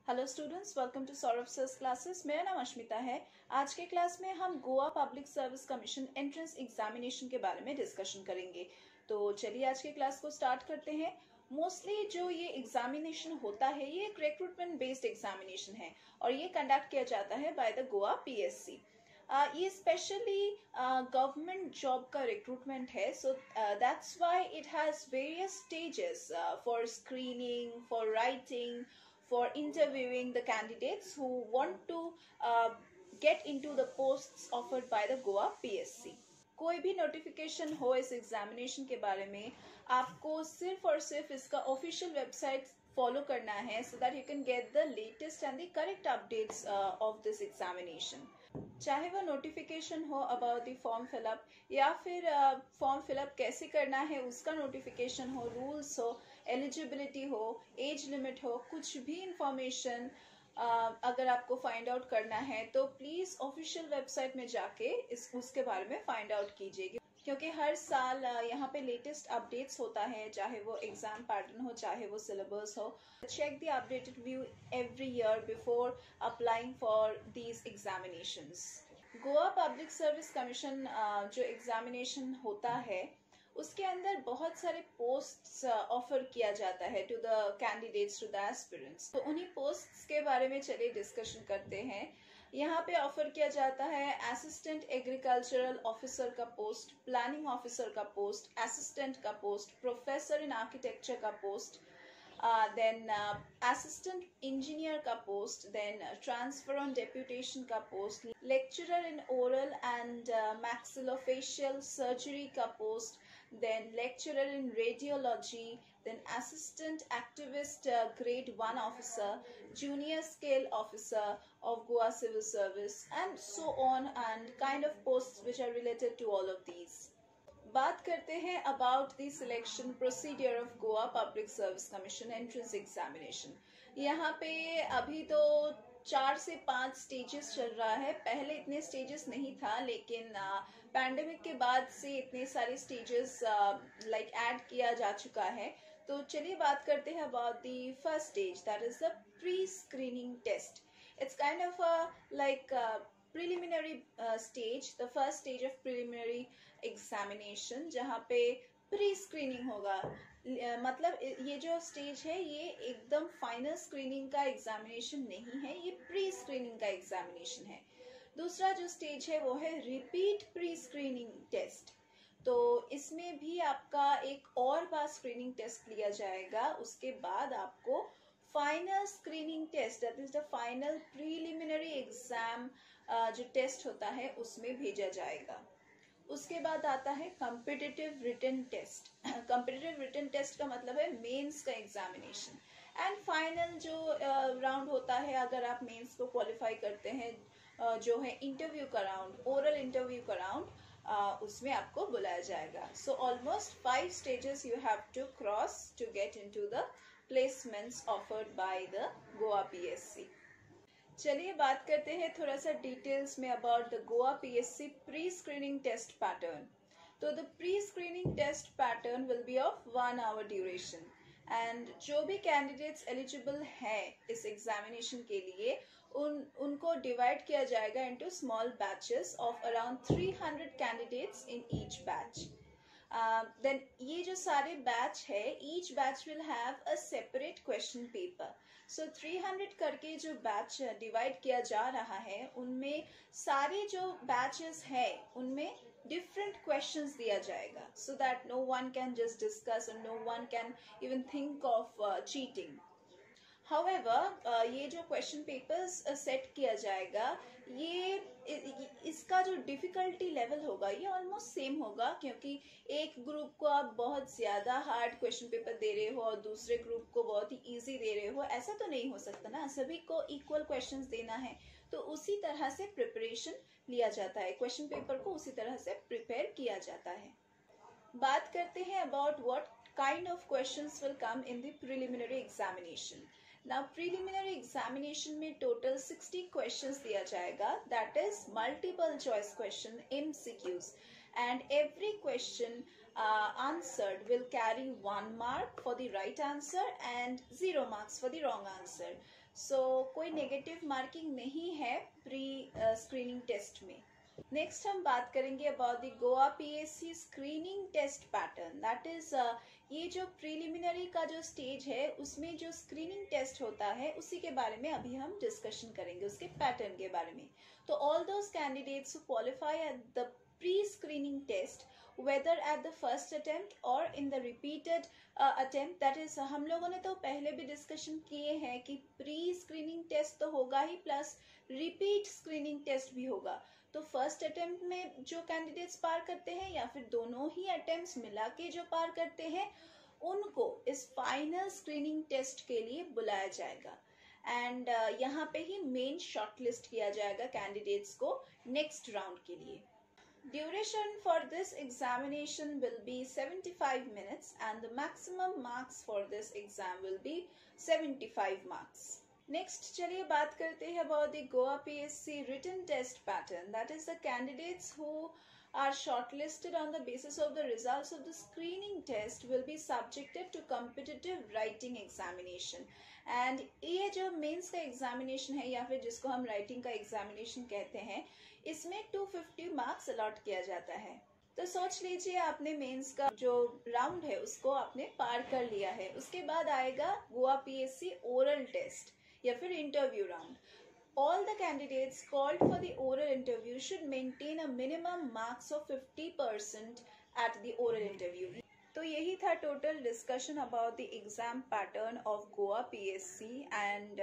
Hello students, welcome to Saurabh sir's classes. मेरा नाम अश्मिता है। आज के क्लास में हम Goa public service commission entrance examination के बारे में डिस्कशन करेंगे। तो चलिए आज के क्लास को स्टार्ट करते हैं। मोस्टली जो ये एग्जामिनेशन होता है ये एक रिक्रूटमेंट बेस्ड एग्जामिनेशन है और ये कंडक्ट किया जाता है बाय द गोवा पीएससी। ये स्पेशली गवर्नमेंट जॉब का रिक्रूटमेंट है, so that's why it has various stages for screening, for writing, for interviewing the candidates who want to get into the posts offered by the Goa PSC. कोई भी notification हो इस examination के बारे में आपको सिर्फ और सिर्फ इसका ऑफिशियल वेबसाइट फॉलो करना है so that you can get the latest and the correct updates of this examination. चाहे वो नोटिफिकेशन हो अबाउट द फॉर्म फिलअप या फिर फॉर्म फिलअप कैसे करना है उसका नोटिफिकेशन हो, रूल्स हो, एलिजिबिलिटी हो, एज लिमिट हो, कुछ भी इंफॉर्मेशन अगर आपको फाइंड आउट करना है तो प्लीज ऑफिशियल वेबसाइट में जाके उसके बारे में फाइंड आउट कीजिएगा, क्योंकि हर साल यहाँ पे लेटेस्ट अपडेट्स होता है, चाहे वो एग्जाम पैटर्न हो, चाहे वो सिलेबस हो। Check the updated view every year before applying for these examinations. Goa public service commission जो एग्जामिनेशन होता है उसके अंदर बहुत सारे पोस्ट्स ऑफर किया जाता है to the candidates, to the aspirants. तो उन्हीं पोस्ट्स के बारे में चलिए डिस्कशन करते हैं। यहाँ पे ऑफर किया जाता है असिस्टेंट एग्रीकल्चरल ऑफिसर का पोस्ट, प्लानिंग ऑफिसर का पोस्ट, असिस्टेंट का पोस्ट, प्रोफेसर इन आर्किटेक्चर का पोस्ट, then assistant engineer का post, then transfer on deputation का post, lecturer in oral and maxillofacial surgery का post, then lecturer in radiology, then assistant activist grade 1 officer, junior scale officer of Goa civil service, and so on, and kind of posts which are related to all of these. बात करते हैं about the selection procedure of Goa public service commission entrance examination. यहाँ पे अभी तो 4 से 5 stages चल रहा है। पहले इतने स्टेजेस नहीं था, लेकिन पैंडेमिक के बाद से इतने सारे स्टेजेस लाइक ऐड किया जा चुका है। तो चलिए बात करते हैं about the first stage, that is the pre screening test. It's kind of like preliminary stage, the first stage of preliminary examination, जहाँ पे प्री स्क्रीनिंग होगा। मतलब ये जो स्टेज है ये एकदम फाइनल स्क्रीनिंग का एग्जामिनेशन नहीं है, ये प्री स्क्रीनिंग का एग्जामिनेशन है। दूसरा जो स्टेज है वो है रिपीट प्री स्क्रीनिंग टेस्ट। तो इसमें भी आपका एक और बार स्क्रीनिंग टेस्ट लिया जाएगा, उसके बाद आपको final screening test, that is the final preliminary exam जो टेस्ट होता है उसमें भेजा जाएगा। उसके बाद आता है competitive written test. Competitive written test का मतलब है मेंस का एग्जामिनेशन। एंड फाइनल जो राउंड होता है, अगर आप मेंस को क्वालिफाई करते हैं, जो है इंटरव्यू का राउंड, ओरल इंटरव्यू का राउंड, उसमें आपको बुलाया जाएगा। So almost 5 stages you have to cross to get into the placements offered by the Goa PSC. चलिए बात करते हैं थोड़ा सा डिटेल्स में about the Goa PSC pre screening test pattern. तो the pre screening test pattern will be of 1 hour duration, and जो भी कैंडिडेट्स एलिजिबल हैं इस एग्जामिनेशन के लिए उनको डिवाइड किया जाएगा into small batches of around 300 candidates in each batch. Then ये जो सारे बैच है, each batch will have a separate question paper. So 300 करके जो बैच डिवाइड किया जा रहा है उनमें सारे जो बैचेस है उनमें डिफरेंट क्वेश्चंस दिया जाएगा, so that no one can just discuss and no one can even think of cheating. However ये जो क्वेश्चन पेपर्स सेट किया जाएगा, ये इसका जो डिफिकल्टी लेवल होगा ये ऑलमोस्ट सेम होगा, क्योंकि एक ग्रुप को आप बहुत ज्यादा हार्ड क्वेश्चन पेपर दे रहे हो और दूसरे ग्रुप को बहुत ही इजी दे रहे हो, ऐसा तो नहीं हो सकता ना। सभी को इक्वल क्वेश्चंस देना है, तो उसी तरह से प्रिपरेशन लिया जाता है, क्वेश्चन पेपर को उसी तरह से प्रिपेयर किया जाता है। बात करते हैं about what kind of questions will come in the preliminary examination. Now preliminary examination में टोटल 60 क्वेश्चंस दिया जाएगा, that is multiple choice question, MCQs, and every question answered will carry 1 mark for the right answer and 0 marks for the wrong answer. So कोई negative marking नहीं है pre screening test में। Next हम बात करेंगे about the Goa PSC screening test pattern. That is ये जो preliminary का जो स्टेज है उसमें जो स्क्रीनिंग टेस्ट होता है उसी के बारे में अभी हम डिस्कशन करेंगे, उसके पैटर्न के बारे में। तो all those candidates who qualify at the pre screening test whether at the first attempt or in the repeated attempt, that is हम लोगों ने तो पहले भी डिस्कशन किए हैं कि प्री स्क्रीनिंग टेस्ट तो होगा ही प्लस रिपीट स्क्रीनिंग टेस्ट भी होगा। तो फर्स्ट अटेम्प्ट में जो कैंडिडेट्स पार करते हैं या फिर दोनों ही अटेम्प्ट्स मिला के जो पार करते हैं उनको इस फाइनल स्क्रीनिंग टेस्ट के लिए बुलाया जाएगा एंड यहाँ पे ही मेन शॉर्टलिस्ट किया जाएगा कैंडिडेट्स को नेक्स्ट राउंड के लिए। Duration for this examination will be 75 minutes and the maximum marks for this exam will be 75 marks. Next, चलिए बात करते हैं about the Goa PSC written test pattern. That is the candidates who are shortlisted on the basis of the results of the screening test will be subjected to competitive writing examination. And ये जो mains का examination है या फिर जिसको हम writing का examination कहते हैं, इसमें 250 मार्क्स अलॉट किया जाता है। तो सोच लीजिए आपने मेंस का जो राउंड है उसको आपने पार कर लिया है, उसके बाद आएगा गोवा पीएससी ओरल टेस्ट या फिर interview round. All the candidates called for the oral interview should maintain a minimum marks of 50% at the oral interview. तो यही था total discussion about the exam pattern of Goa PSC and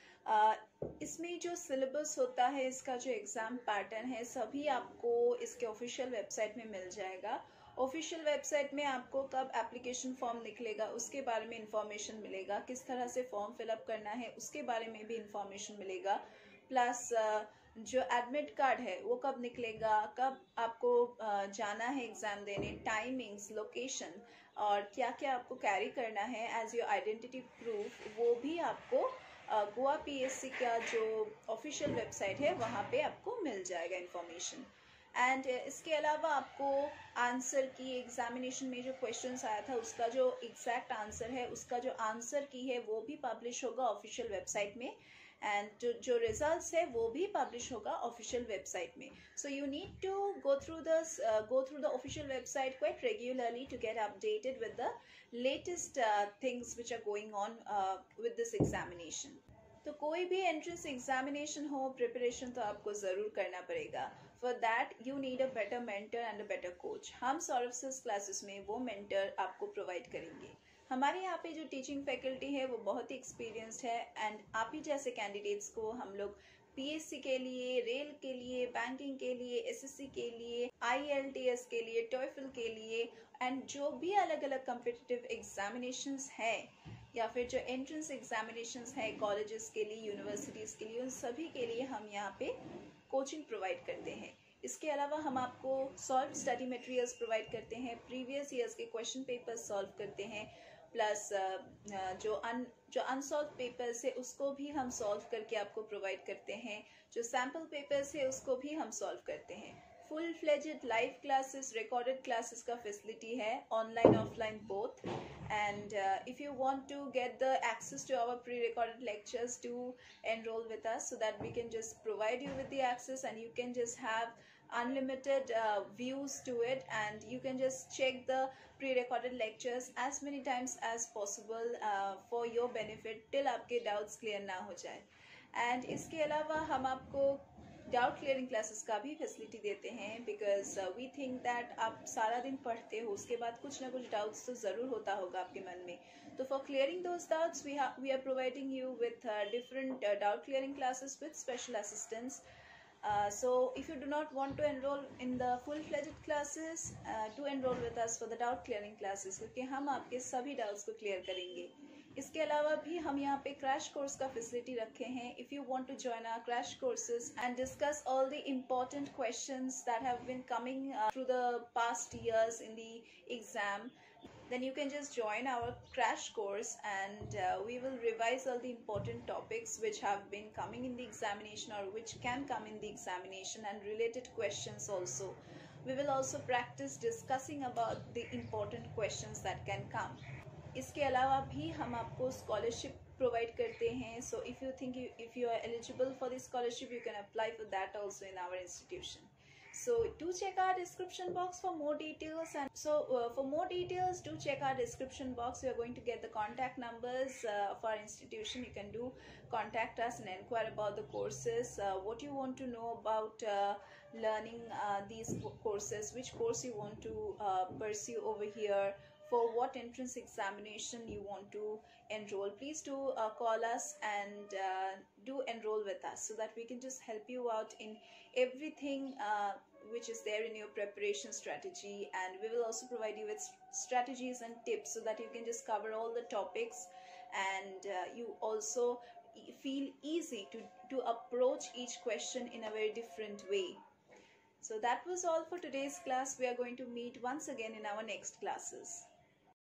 इसमें जो syllabus होता है, इसका जो एग्जाम पैटर्न है, सभी आपको इसके ऑफिशियल वेबसाइट में मिल जाएगा। ऑफिशियल वेबसाइट में आपको कब एप्लीकेशन फॉर्म निकलेगा उसके बारे में इंफॉर्मेशन मिलेगा, किस तरह से फॉर्म फिलअप करना है उसके बारे में भी इंफॉर्मेशन मिलेगा, प्लस जो एडमिट कार्ड है वो कब निकलेगा, कब आपको जाना है एग्जाम देने, टाइमिंग्स, लोकेशन और क्या क्या आपको कैरी करना है एज योर आइडेंटिटी प्रूफ, वो भी आपको गोवा पीएससी का जो ऑफिशियल वेबसाइट है वहाँ पे आपको मिल जाएगा इंफॉर्मेशन। एंड इसके अलावा आपको आंसर की एग्जामिनेशन में जो क्वेश्चंस आया था उसका जो एग्जैक्ट आंसर है, उसका जो आंसर की है वो भी पब्लिश होगा ऑफिशियल वेबसाइट में एंड जो रिजल्ट्स है वो भी पब्लिश होगा ऑफिशियल वेबसाइट में। So you need to go through the official website quite regularly to get updated with the latest things which are going on with this examination. तो कोई भी एंट्रेंस एग्जामिनेशन हो, preparation तो आपको ज़रूर करना पड़ेगा। For that you need a better mentor and a better coach. हम सौरभ सर क्लासेस में वो मेंटर आपको प्रोवाइड करेंगे। हमारे यहाँ पे जो टीचिंग फैकल्टी है वो बहुत ही एक्सपीरियंस्ड है एंड आप ही जैसे कैंडिडेट्स को हम लोग पीएससी के लिए, रेल के लिए, बैंकिंग के लिए, एसएससी के लिए, आईएलटीएस के लिए, टॉयफल के लिए एंड जो भी अलग अलग कॉम्पिटिटिव एग्जामिनेशंस हैं या फिर जो एंट्रेंस एग्जामिनेशंस हैं कॉलेजेस के लिए, यूनिवर्सिटीज़ के लिए, उन सभी के लिए हम यहाँ पे कोचिंग प्रोवाइड करते हैं। इसके अलावा हम आपको सॉल्व स्टडी मटेरियल्स प्रोवाइड करते हैं, प्रीवियस ईयर्स के क्वेश्चन पेपर्स सॉल्व करते हैं, प्लस जो अनसॉल्व पेपर्स है उसको भी हम सॉल्व करके आपको प्रोवाइड करते हैं, जो सैम्पल पेपर्स है उसको भी हम सॉल्व करते हैं। Full fledged live classes, recorded classes का फैसिलिटी है, online offline both. And if you want to get the access to our pre-recorded lectures, do enroll with us so that we can just provide you with the access and you can just have unlimited views to it and you can just check the pre-recorded lectures as many times as possible for your benefit till आपके doubts clear ना हो जाए। And इसके अलावा हम आपको doubt clearing classes का भी फैसिलिटी देते हैं बिकॉज वी थिंक दैट आप सारा दिन पढ़ते हो, उसके बाद कुछ ना कुछ डाउट्स तो ज़रूर होता होगा आपके मन में। तो for clearing those doubts we are providing you with different doubt clearing classes with special assistance. So if you do not want to enroll in the full-fledged classes, do enroll with us for the doubt clearing classes क्योंकि हम आपके सभी doubts को clear करेंगे। इसके अलावा भी हम यहाँ पे क्रैश कोर्स का फैसिलिटी रखे हैं। If you want to join our crash courses and discuss all the important questions that have been coming through the past years in the exam, then you can just join our crash course and we will revise all the important topics which have been coming in the examination or which can come in the examination and related questions also. We will also practice discussing about the important questions that can come. इसके अलावा भी हम आपको scholarship provide करते हैं. So if you are eligible for the scholarship, you can apply for that also in our institution. So do check our description box for more details. And so for more details, do check our description box. We are going to get the contact numbers of our institution. You can do contact us and inquire about the courses, what you want to know about learning these courses, which course you want to pursue over here, for what entrance examination you want to enroll. Please do call us and do enroll with us, so that we can just help you out in everything which is there in your preparation strategy. And we will also provide you with strategies and tips, so that you can just cover all the topics, and you also feel easy to approach each question in a very different way. So that was all for today's class. We are going to meet once again in our next classes.